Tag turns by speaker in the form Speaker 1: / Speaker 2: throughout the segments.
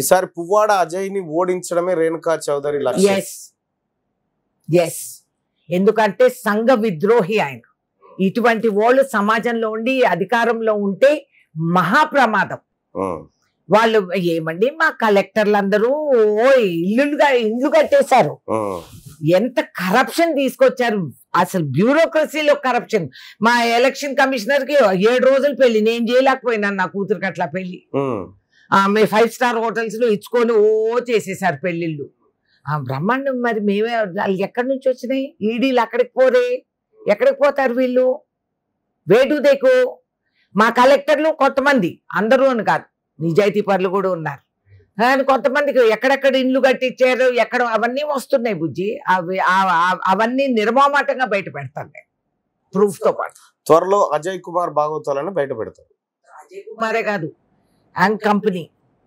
Speaker 1: ఈసారి పువ్వాడ అజయ్ని ఓడించడమే రేణుకా చౌదరి లక్ష్యం.
Speaker 2: ఎస్, ఎందుకంటే సంఘ విద్రోహి ఆయన. ఇటువంటి వాళ్ళు సమాజంలో ఉండి అధికారంలో ఉంటే మహాప్రమాదం. వాళ్ళు ఏమండి మా కలెక్టర్లు అందరూ ఇల్లు కట్టేశారు. ఎంత కరప్షన్ తీసుకొచ్చారు అసలు, బ్యూరోక్రసీలో కరప్షన్. మా ఎలక్షన్ కమిషనర్ కి 7 రోజులు పెళ్లి, నేను చేయలేకపోయినాను నా కూతురికి అట్లా పెళ్లి. మీ 5 స్టార్ హోటల్స్ లో ఇచ్చుకొని చేసేసారు పెళ్లిళ్ళు. బ్రహ్మాండం. మరి మేమే ఎక్కడి నుంచి వచ్చినాయి ఈడీలు? అక్కడికి పోరే, ఎక్కడికి పోతారు వీళ్ళు? వేటు దేకు. మా కలెక్టర్లు కొంతమంది, అందరూ అని కాదు, నిజాయితీ పరులు కూడా ఉన్నారు. కానీ కొంతమందికి ఎక్కడెక్కడ ఇండ్లు కట్టించారు ఎక్కడ అవన్నీ వస్తున్నాయి బుజ్జి. అవన్నీ నిర్మమాటంగా బయట పెడతాను ప్రూఫ్ తో పాటు.
Speaker 1: త్వరలో అజయ్ కుమార్ భాగవతాలను బయట పెడతారు.
Speaker 2: అజయ్ కుమారే కాదు, అండ్ కంపెనీ.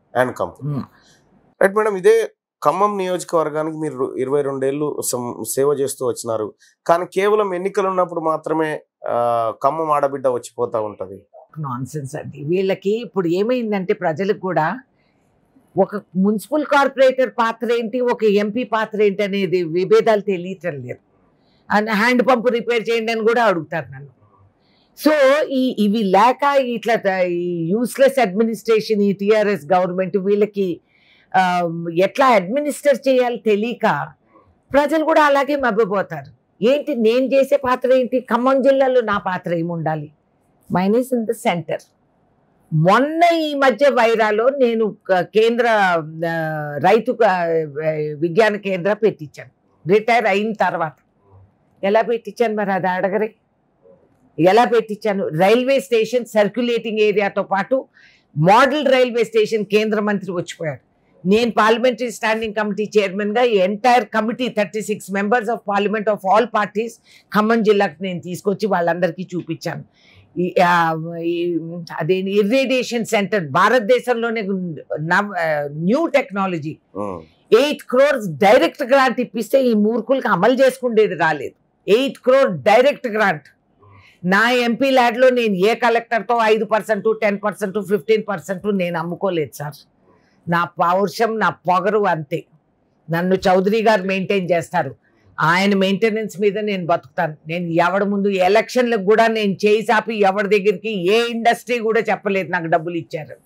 Speaker 1: రైట్ మేడం, ఇదే ఖమ్మం నియోజకవర్గానికి మీరు 22 ఏళ్ళు సేవ చేస్తూ వచ్చినారు. కానీ కేవలం ఎన్నికలు ఉన్నప్పుడు మాత్రమే ఖమ్మం ఆడబిడ్డ వచ్చిపోతా ఉంటది.
Speaker 2: నాన్సెన్స్ అండి వీళ్ళకి. ఇప్పుడు ఏమైందంటే ప్రజలకు కూడా ఒక మున్సిపల్ కార్పొరేటర్ పాత్ర ఏంటి, ఒక ఎంపీ పాత్ర ఏంటి అనేది విభేదాలు తెలియటం లేదు. హ్యాండ్ పంపు రిపేర్ చేయండి అని కూడా అడుగుతారు నన్ను. సో ఇవి లేక ఇట్లా యూస్లెస్ అడ్మినిస్ట్రేషన్, ఈ టీఆర్ఎస్ గవర్నమెంట్ వీళ్ళకి ఎట్లా అడ్మినిస్టర్ చేయాలి తెలియక ప్రజలు కూడా అలాగే మభ్యపోతారు. ఏంటి నేను చేసే పాత్ర ఏంటి, ఖమ్మం జిల్లాలో నా పాత్ర ఏముండాలి? Minus in the centre. మొన్న ఈ మధ్య వైరాలో నేను కేంద్ర రైతు విజ్ఞాన కేంద్ర పెట్టించాను రిటైర్ అయిన తర్వాత. ఎలా పెట్టించాను మరి అది అడగరే? ఎలా పెట్టించాను? రైల్వే స్టేషన్ సర్క్యులేటింగ్ ఏరియాతో పాటు మోడల్ రైల్వే స్టేషన్ కేంద్ర మంత్రి వచ్చిపోయాడు. నేను పార్లమెంటరీ స్టాండింగ్ కమిటీ చైర్మన్గా entire committee 36 members of parliament of all parties Khammam జిల్లాకు నేను తీసుకొచ్చి వాళ్ళందరికీ చూపించాను. అదే ఇరిడియేషన్ సెంటర్ భారతదేశంలోనే new technology 8 crores direct grant ఇప్పిస్తే ఈ మూర్ఖులకి అమలు చేసుకుండేది రాలేదు. 8 crore డైరెక్ట్ గ్రాంట్. నా ఎంపీ ల్యాడ్లో నేను ఏ కలెక్టర్తో 5%, 10%, 15% నేను అమ్ముకోలేదు సార్. నా పౌరుషం, నా పొగరు అంతే. నన్ను చౌదరి గారు మెయింటైన్ చేస్తారు. ఆయన మెయింటెనెన్స్ మీద నేను బతుకుతాను. నేను ఎవరి ముందు ఎలక్షన్లకు కూడా నేను చేయి సాపి ఎవరి దగ్గరికి ఏ ఇండస్ట్రీ కూడా చెప్పలేదు నాకు డబ్బులు ఇచ్చారు.